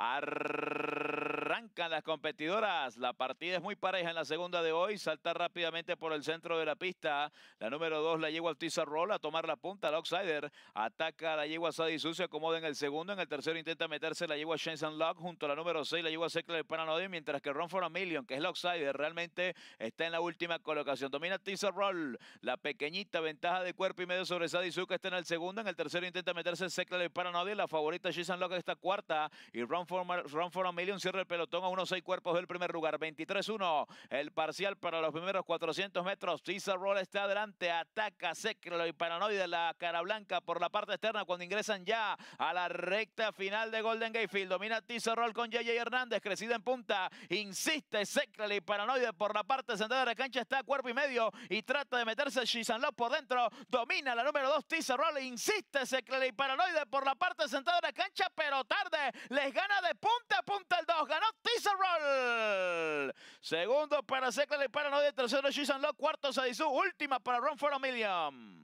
Arrancan las competidoras. La partida es muy pareja en la segunda de hoy. Salta rápidamente por el centro de la pista. La número 2, la yegua Teaser Roll, a tomar la punta. La Outsider ataca a la yegua Sadisu, se acomoda en el segundo. En el tercero intenta meterse la yegua Chance and Lock junto a la número 6, la yegua Secular Paranoid, mientras que Run for a Million, que es la Outsider, realmente está en la última colocación. Domina Teaser Roll. La pequeñita ventaja de cuerpo y medio sobre Sadisu, que está en el segundo. En el tercero intenta meterse Secular Paranoid. La favorita Chance and Lock está cuarta. Y Run for a Million cierra el pelotón a unos 6 cuerpos del primer lugar. 23-1 el parcial para los primeros 400 metros. Teaser Roll está adelante. Ataca Secular y Paranoide, la cara blanca por la parte externa cuando ingresan ya a la recta final de Golden Gate Field. Domina Teaser Roll con JJ Hernández, crecida en punta. Insiste Secular y Paranoide por la parte central de la cancha. Está a cuerpo y medio y trata de meterse Shisanlop por dentro. Domina la número 2 Teaser Roll. Insiste Secular y Paranoide por la parte central de la cancha, pero tarde. Les gana de punta a punta el 2. Ganó Teaser Roll. Segundo para Secular y Paranoide. Tercero Shisanlop. Cuarto Sadisu. Última para Run for a Million.